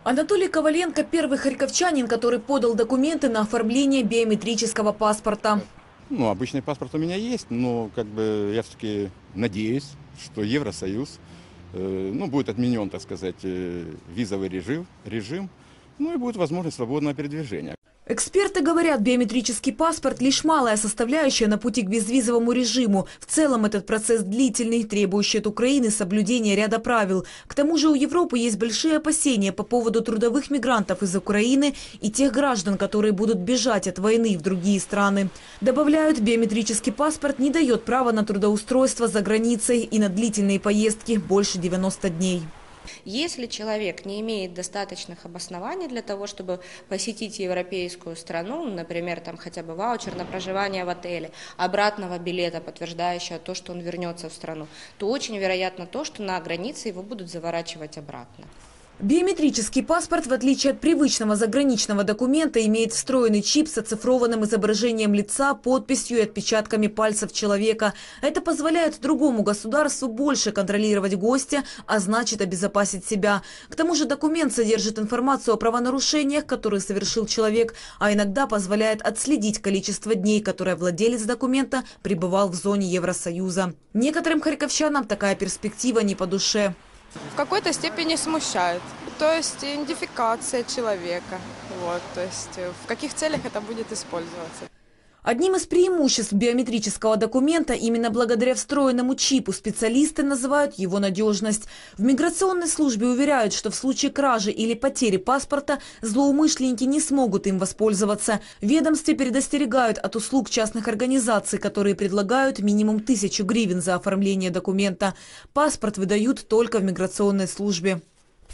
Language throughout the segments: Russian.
Анатолий Коваленко – первый харьковчанин, который подал документы на оформление биометрического паспорта. Ну, обычный паспорт у меня есть, но я все-таки надеюсь, что Евросоюз, будет отменен, так сказать, визовый режим, и будет возможность свободного передвижения. Эксперты говорят, биометрический паспорт – лишь малая составляющая на пути к безвизовому режиму. В целом этот процесс длительный, требующий от Украины соблюдения ряда правил. К тому же у Европы есть большие опасения по поводу трудовых мигрантов из Украины и тех граждан, которые будут бежать от войны в другие страны. Добавляют, биометрический паспорт не дает права на трудоустройство за границей и на длительные поездки больше 90 дней. Если человек не имеет достаточных обоснований для того, чтобы посетить европейскую страну, например, там хотя бы ваучер на проживание в отеле, обратного билета, подтверждающего то, что он вернется в страну, то очень вероятно то, что на границе его будут заворачивать обратно. Биометрический паспорт, в отличие от привычного заграничного документа, имеет встроенный чип с оцифрованным изображением лица, подписью и отпечатками пальцев человека. Это позволяет другому государству больше контролировать гостя, а значит обезопасить себя. К тому же документ содержит информацию о правонарушениях, которые совершил человек, а иногда позволяет отследить количество дней, которое владелец документа пребывал в зоне Евросоюза. Некоторым харьковчанам такая перспектива не по душе. В какой-то степени смущает. То есть идентификация человека. То есть в каких целях это будет использоваться. Одним из преимуществ биометрического документа именно благодаря встроенному чипу специалисты называют его надежность. В миграционной службе уверяют, что в случае кражи или потери паспорта злоумышленники не смогут им воспользоваться. В ведомстве предостерегают от услуг частных организаций, которые предлагают минимум 1000 гривен за оформление документа. Паспорт выдают только в миграционной службе.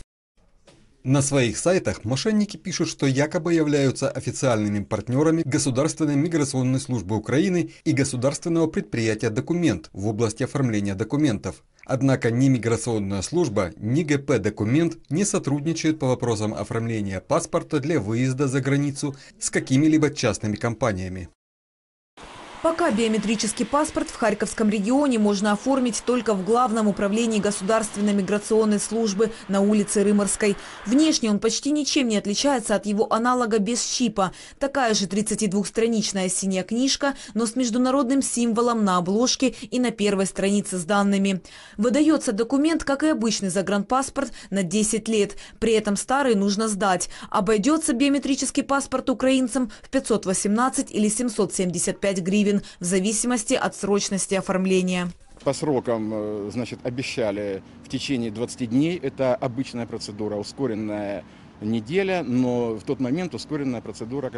На своих сайтах мошенники пишут, что якобы являются официальными партнерами Государственной миграционной службы Украины и государственного предприятия «Документ» в области оформления документов. Однако ни миграционная служба, ни ГП «Документ» не сотрудничают по вопросам оформления паспорта для выезда за границу с какими-либо частными компаниями. Пока биометрический паспорт в Харьковском регионе можно оформить только в Главном управлении Государственной миграционной службы на улице Рыморской. Внешне он почти ничем не отличается от его аналога без чипа. Такая же 32-страничная синяя книжка, но с международным символом на обложке и на первой странице с данными. Выдается документ, как и обычный загранпаспорт, на 10 лет. При этом старый нужно сдать. Обойдется биометрический паспорт украинцам в 518 или 775 гривен. В зависимости от срочности оформления. По срокам, обещали в течение 20 дней. Это обычная процедура, ускоренная неделя, но в тот момент ускоренная процедура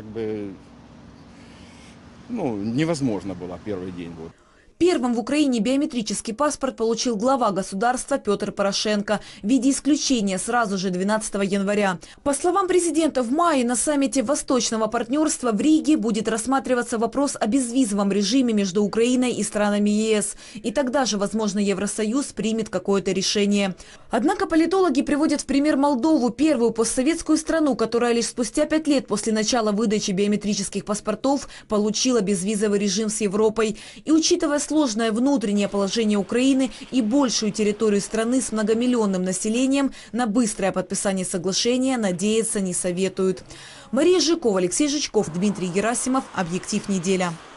невозможно была первый день. Первым в Украине биометрический паспорт получил глава государства Петр Порошенко в виде исключения сразу же 12 января. По словам президента, в мае на саммите Восточного партнерства в Риге будет рассматриваться вопрос о безвизовом режиме между Украиной и странами ЕС. И тогда же, возможно, Евросоюз примет какое-то решение. Однако политологи приводят в пример Молдову, первую постсоветскую страну, которая лишь спустя 5 лет после начала выдачи биометрических паспортов получила безвизовый режим с Европой. И учитывая сложное внутреннее положение Украины и большую территорию страны с многомиллионным населением, на быстрое подписание соглашения надеяться не советуют. Мария Жикова, Алексей Жичков, Дмитрий Герасимов. Объектив. Неделя.